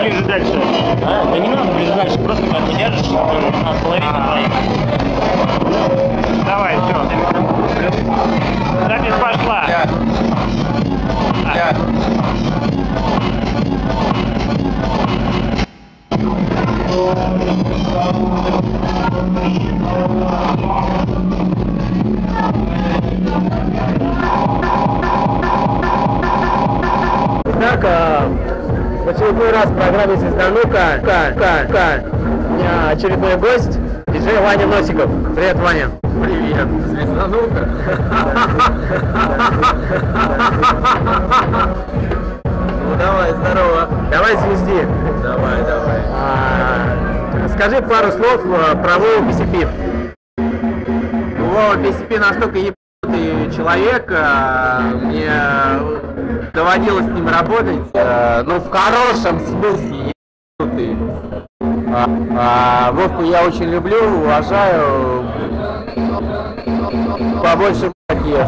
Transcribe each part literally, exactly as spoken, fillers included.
ближе дальше. А? Да не надо ближе дальше, просто как бы держишь, на половину проехать. Давай, все. Запись пошла. Я. Я. Итак, в очередной раз в программе «Звезданука» Ка, Ка, Ка. У меня очередной гость, диджей Ваня Носиков. Привет, Ваня. Привет, Звезданука. Ну давай, здорово. Давай звезди. Давай, давай. А, скажи пару слов про Вову пи си пи. Вова пи си пи настолько ебанутый человек, мне доводилось с ним работать, ну в хорошем смысле ебанутый. А, а, Вовку я очень люблю, уважаю, побольше ешь.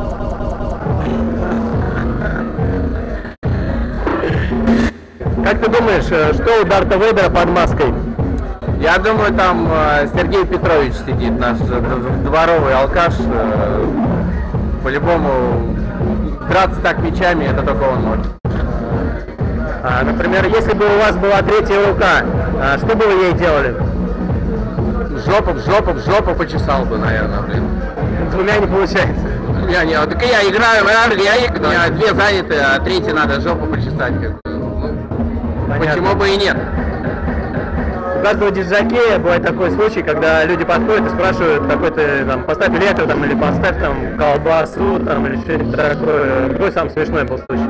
Как ты думаешь, что у Дарта Вейдера под маской? Я думаю, там э, Сергей Петрович сидит, наш дворовый алкаш. Э, по-любому драться так мечами, это только он может. А, например, если бы у вас была третья рука, а, что бы вы ей делали? Жопу, в жопу, в жопу почесал бы, наверное, блин. Двумя не получается. Я не, так я играю, я играю, у меня две заняты, а третья надо жопу почесать. Как бы. Ну, почему бы и нет? У каждого диджакея бывает такой случай, когда люди подходят и спрашивают, какой-то там, поставь электро там, или поставь там колбасу там, или что-нибудь такое. Какой самый смешной был случай?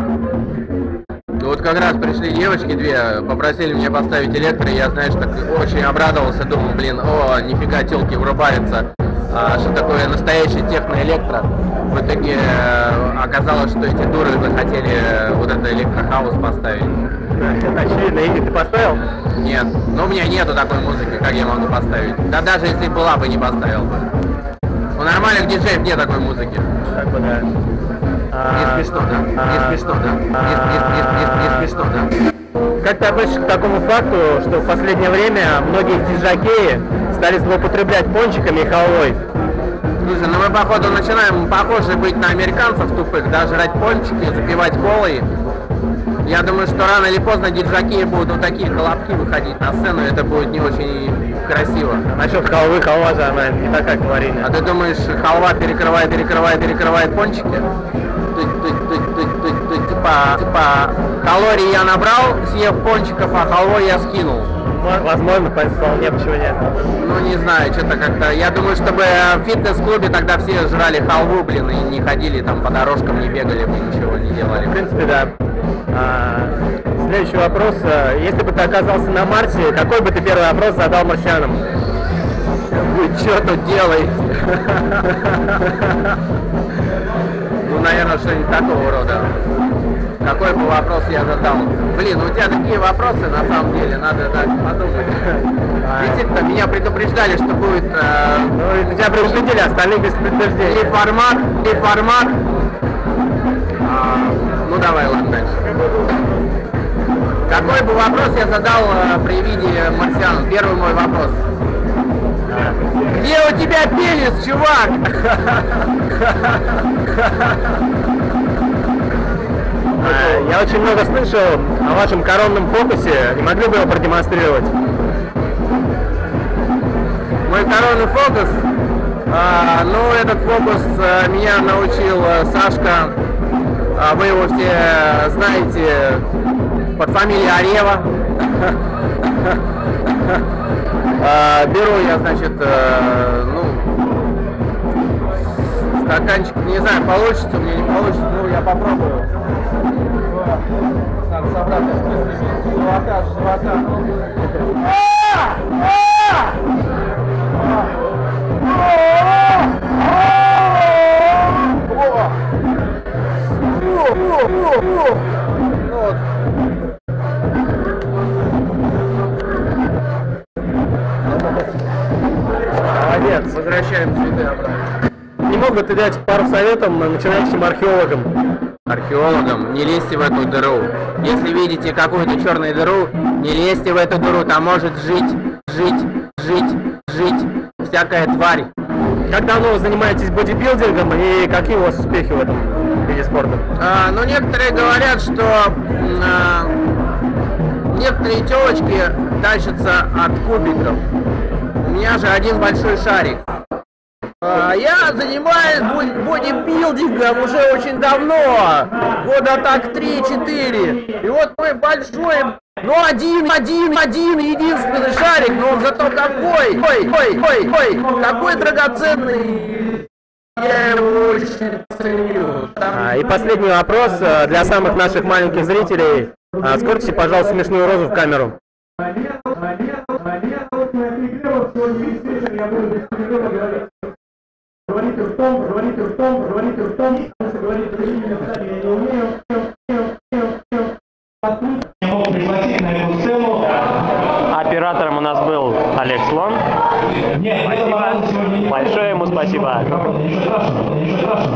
Ну вот как раз пришли девочки две, попросили меня поставить электро, и я, знаешь, так очень обрадовался, думал, блин, о, нифига, телки врубаются, а, что такое настоящий техно-электро. В итоге э, оказалось, что эти дуры захотели вот это электрохаус поставить. Очевидно, Игорь, ты поставил? Нет, ну у меня нету такой музыки, как я могу поставить. Да даже если была бы, не поставил бы. У нормальных диджеев нет такой музыки. Так бы, да. Не смешно, да? Не смешно, да? Не, не, не, не, не смешно, да? Как ты относишься к такому факту, что в последнее время многие диджакеи стали злоупотреблять пончиками и халвой? Слушай, ну мы походу начинаем похожи быть на американцев тупых, да, жрать пончики, запивать колой. Я думаю, что рано или поздно диджакеи будут вот такие колобки выходить на сцену, и это будет не очень красиво. Насчет халвы, халва же она не такая калорийная. А ты думаешь, халва перекрывает, перекрывает, перекрывает пончики? То есть, то есть, то есть, то есть, то есть, то есть, типа, типа, калорий я набрал, съев пончиков, а халвой я скинул. Возможно, вполне, почему нет. Ну, не знаю, что-то как-то... Я думаю, чтобы в фитнес-клубе тогда все жрали халву, блин, и не ходили там по дорожкам, не бегали бы, ничего не делали. В принципе, да. А, следующий вопрос. Если бы ты оказался на Марсе, какой бы ты первый вопрос задал марсианам? Вы что тут делаете? Ну, наверное, что-нибудь такого рода. Какой бы вопрос я задал? Блин, у тебя такие вопросы, на самом деле, надо так подумать. Действительно, меня предупреждали, что будет... Э, ну, тебя предупредили, остальных без предупреждения. И формат, и формат. А, ну, давай, ладно, дальше. Какой бы вопрос я задал э, при виде марсиан? Первый мой вопрос. Где у тебя пенис, чувак? Я очень много слышал о вашем коронном фокусе. Не могли бы его продемонстрировать? Мой коронный фокус? А, ну, этот фокус а, меня научил а, Сашка. А, вы его все знаете под фамилией Арева. А, беру я, значит, а, ну, стаканчик, не знаю, получится у меня, не получится, ну, я попробую. Надо собраться с мыслями с живота, с живота. Молодец. Возвращаем цветы обратно. Не мог бы ты дать пару советов начинающим археологам? археологам: не лезьте в эту дыру. Если видите какую-то черную дыру, не лезьте в эту дыру, там может жить, жить, жить, жить всякая тварь. Как давно вы занимаетесь бодибилдингом и какие у вас успехи в этом виде спорта? А, ну, некоторые говорят, что а, некоторые телочки тащатся от кубиков. У меня же один большой шарик. А, я занимаюсь бодибилдингом уже очень давно, года так три-четыре. И вот мой большой, ну один, один, один, единственный шарик, но он зато какой, ой, ой, ой, ой, какой драгоценный. Я его очень ценю. А, и последний вопрос для самых наших маленьких зрителей. А, скорчите, пожалуйста, смешную розу в камеру. Говорите ртом, говорите ртом, говорите ртом, потому что говорить другими местами я не умею. Я могу пригласить на эту сцену. Оператором у нас был Олег Слон. Нет, спасибо. Большое ему спасибо. Ничего страшного, ничего страшного.